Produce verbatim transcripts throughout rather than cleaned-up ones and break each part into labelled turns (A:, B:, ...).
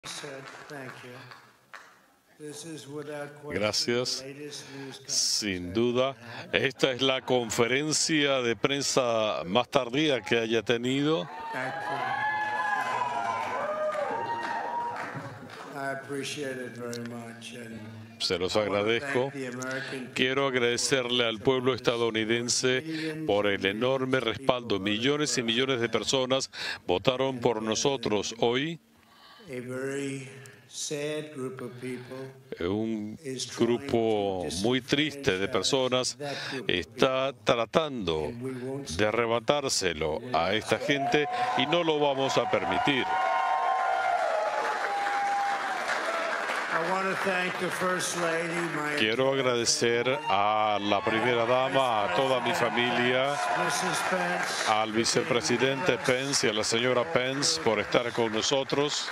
A: Gracias. Sin duda, esta es la conferencia de prensa más tardía que haya tenido. Se los agradezco. Quiero agradecerle al pueblo estadounidense por el enorme respaldo. Millones y millones de personas votaron por nosotros hoy. Un grupo muy triste de personas está tratando de arrebatárselo a esta gente y no lo vamos a permitir. Quiero agradecer a la primera dama, a toda mi familia, al vicepresidente Pence y a la señora Pence por estar con nosotros.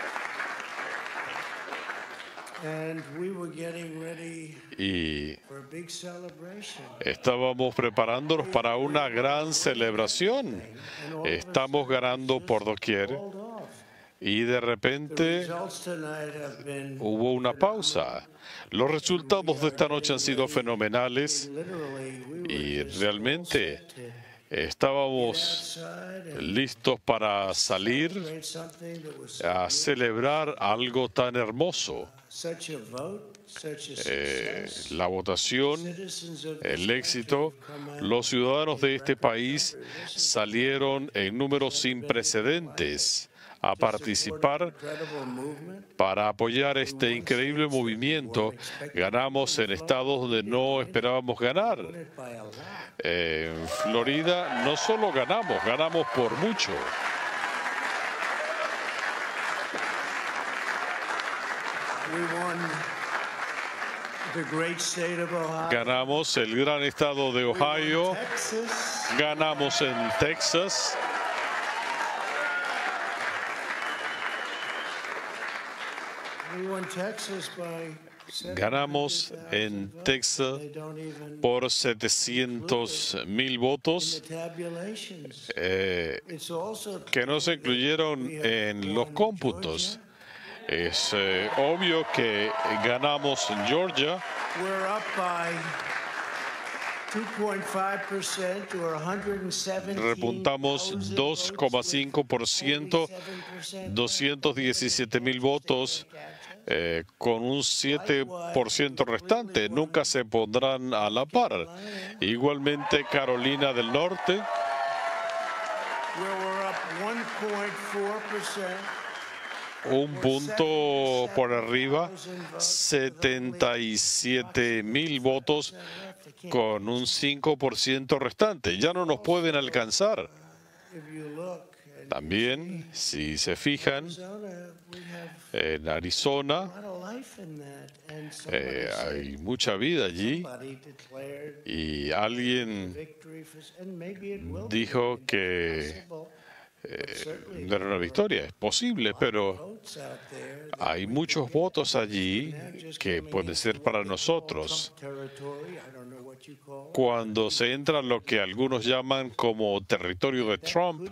A: Y estábamos preparándonos para una gran celebración. Estamos ganando por doquier. Y de repente hubo una pausa. Los resultados de esta noche han sido fenomenales y realmente estábamos listos para salir a celebrar algo tan hermoso. Eh, la votación, el éxito, los ciudadanos de este país salieron en números sin precedentes a participar para apoyar este increíble movimiento. Ganamos en estados donde no esperábamos ganar. Eh, en Florida no solo ganamos, ganamos por mucho. Ganamos el gran estado de Ohio, ganamos en Texas. Ganamos en Texas por setecientos mil votos eh, que no se incluyeron en los cómputos. Es eh, obvio que ganamos en Georgia. Repuntamos dos coma cinco por ciento, doscientos diecisiete mil votos, eh, con un siete por ciento restante. Nunca se pondrán a la par. Igualmente Carolina del Norte. Un punto por arriba, setenta y siete mil votos con un cinco por ciento restante. Ya no nos pueden alcanzar. También, si se fijan, en Arizona eh, hay mucha vida allí y alguien dijo que Eh, no era una victoria. Es posible, pero hay muchos votos allí que pueden ser para nosotros. Cuando se entra en lo que algunos llaman como territorio de Trump,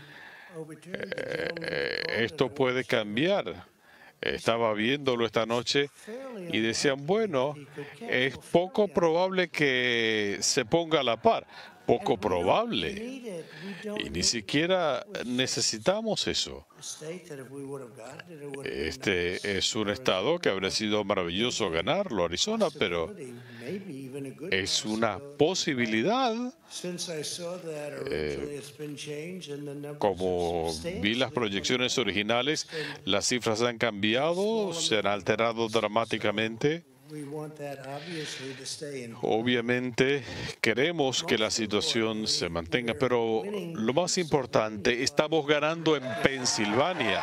A: eh, esto puede cambiar. Estaba viéndolo esta noche y decían, bueno, es poco probable que se ponga a la par. Poco probable. Y ni siquiera necesitamos eso. Este es un estado que habría sido maravilloso ganarlo, Arizona, pero es una posibilidad. Eh, como vi las proyecciones originales, las cifras han cambiado, se han alterado dramáticamente. Obviamente queremos que la situación se mantenga, pero lo más importante, estamos ganando en Pensilvania.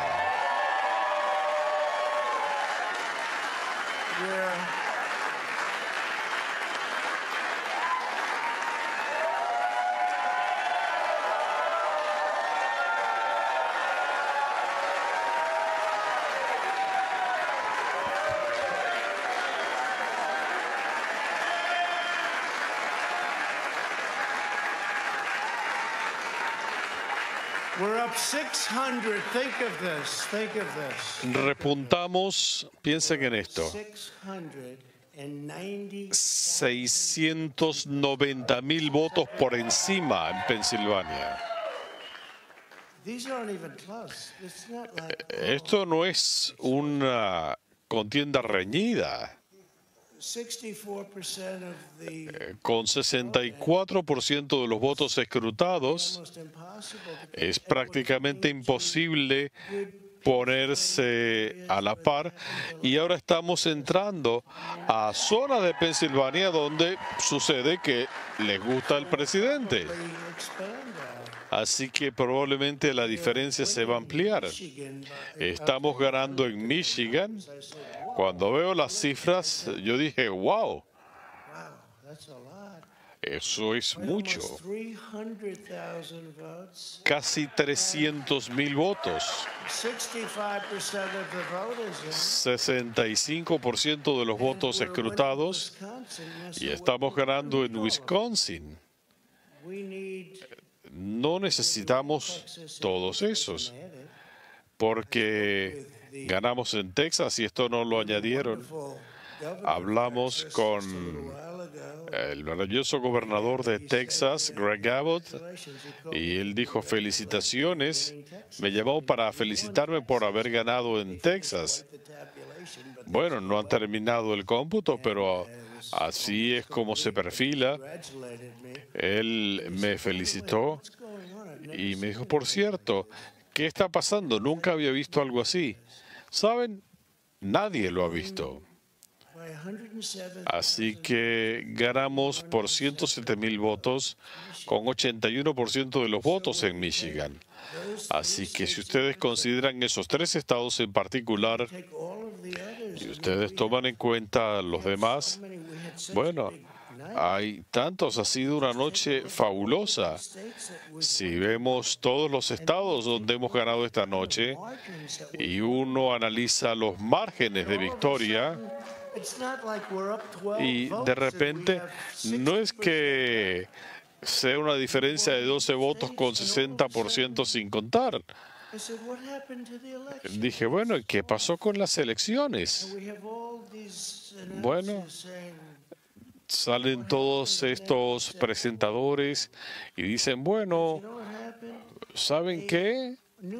B: We're up six hundred. Think of this. Think of this.
A: Repuntamos, piensen en esto, seiscientos noventa mil votos por encima en Pensilvania.
B: These aren't even close. It's not like,
A: Esto no es una contienda reñida.
B: sixty-four percent of the
A: Eh, Con sesenta y cuatro por ciento de los votos escrutados,
B: almost impossible to
A: es prácticamente imposible ponerse a la par, y ahora estamos entrando a zonas de Pensilvania donde sucede que les gusta el presidente.
B: expand that.
A: Así que probablemente la diferencia se va a ampliar. Estamos ganando en Michigan. Cuando veo las cifras, yo dije, wow,
B: Wow, that's a lot.
A: eso es mucho.
B: Almost three hundred thousand votes.
A: Casi trescientos mil votos.
B: sixty-five percent of the voters.
A: sesenta y cinco por ciento de los votos escrutados, y estamos ganando en Wisconsin.
B: We need
A: No necesitamos todos esos, porque ganamos en Texas y esto no lo añadieron. Hablamos con el maravilloso gobernador de Texas, Greg Abbott, y él dijo felicitaciones. Me llamó para felicitarme por haber ganado en Texas. Bueno, no han terminado el cómputo, pero así es como se perfila. Él me felicitó y me dijo, por cierto, ¿qué está pasando? Nunca había visto algo así. ¿Saben? Nadie lo ha visto. Así que ganamos por ciento siete mil votos, con ochenta y uno por ciento de los votos en Michigan. Así que si ustedes consideran esos tres estados en particular, y ustedes toman en cuenta los demás, bueno, hay tantos, ha sido una noche fabulosa. Si vemos todos los estados donde hemos ganado esta noche y uno analiza los márgenes de victoria, y de repente no es que sea una diferencia de doce votos con sesenta por ciento sin contar. Dije, bueno, ¿qué pasó con las elecciones? Bueno, salen todos estos presentadores y dicen, bueno, ¿saben qué?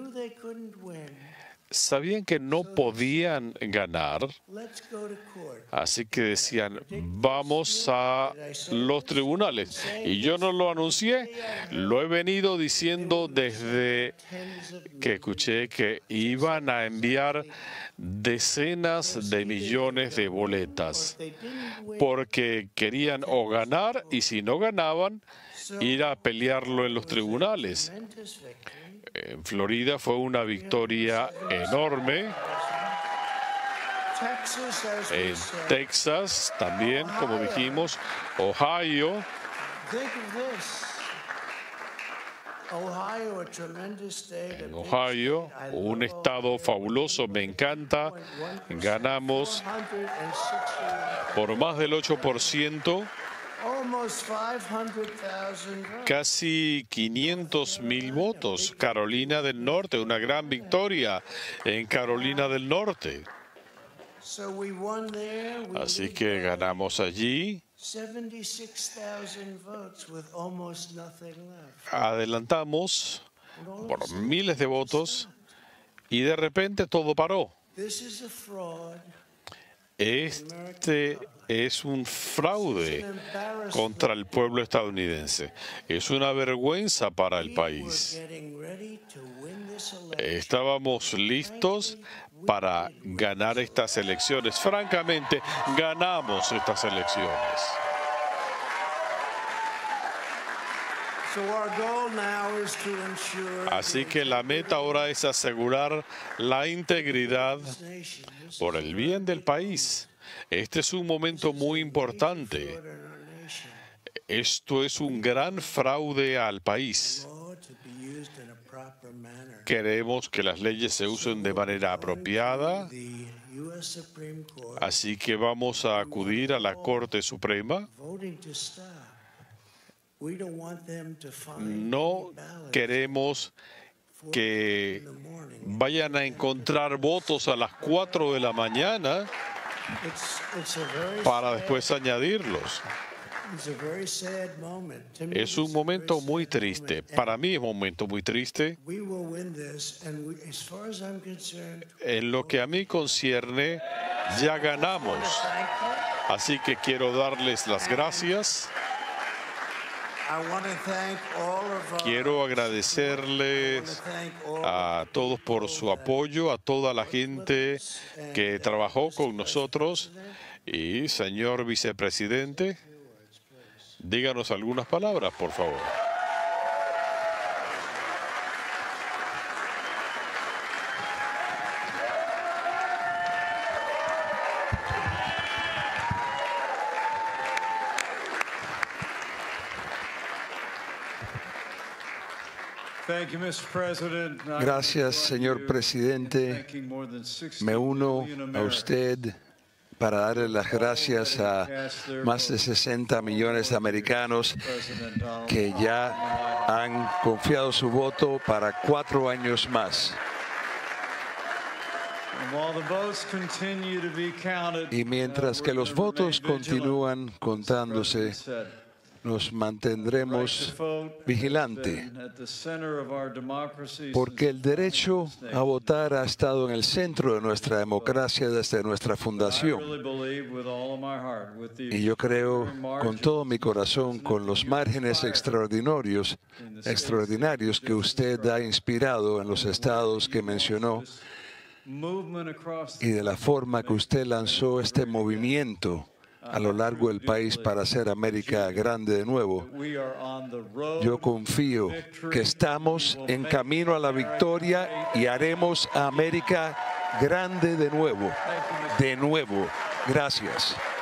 A: Sabían que no podían ganar, así que decían, vamos a los tribunales. Y yo no lo anuncié, lo he venido diciendo desde que escuché que iban a enviar decenas de millones de boletas, porque querían o ganar, y si no ganaban, ir a pelearlo en los tribunales. En Florida fue una victoria enorme. En Texas también, como dijimos, Ohio. En Ohio, un estado fabuloso, me encanta. Ganamos por más del ocho por ciento. Casi quinientos mil votos. Carolina del Norte, una gran victoria en Carolina del Norte. Así que ganamos allí. Adelantamos por miles de votos y de repente todo paró. Este es un fraude contra el pueblo estadounidense. Es una vergüenza para el país. Estábamos listos para ganar estas elecciones. Francamente, ganamos estas elecciones. Así que la meta ahora es asegurar la integridad por el bien del país. Este es un momento muy importante. Esto es un gran fraude al país. Queremos que las leyes se usen de manera apropiada. Así que vamos a acudir a la Corte Suprema. No queremos que vayan a encontrar votos a las cuatro de la mañana para después añadirlos. Es un momento muy triste. Para mí es un momento muy triste. En lo que a mí concierne, ya ganamos. Así que quiero darles las gracias. Quiero agradecerles a todos por su apoyo, a toda la gente que trabajó con nosotros. Y, señor vicepresidente, díganos algunas palabras, por favor.
C: Gracias, señor presidente. Me uno a usted para darle las gracias a más de sesenta millones de americanos que ya han confiado su voto para cuatro años más. Y mientras que los votos continúan contándose, nos mantendremos vigilantes, porque el derecho a votar ha estado en el centro de nuestra democracia desde nuestra fundación. Y yo creo con todo mi corazón, con los márgenes extraordinarios, extraordinarios que usted ha inspirado en los estados que mencionó, y de la forma que usted lanzó este movimiento a lo largo del país para hacer América grande de nuevo. Yo confío que estamos en camino a la victoria y haremos a América grande de nuevo. De nuevo. Gracias.